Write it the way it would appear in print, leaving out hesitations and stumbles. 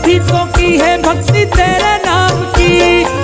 भी तो की है भक्ति तेरे नाम की।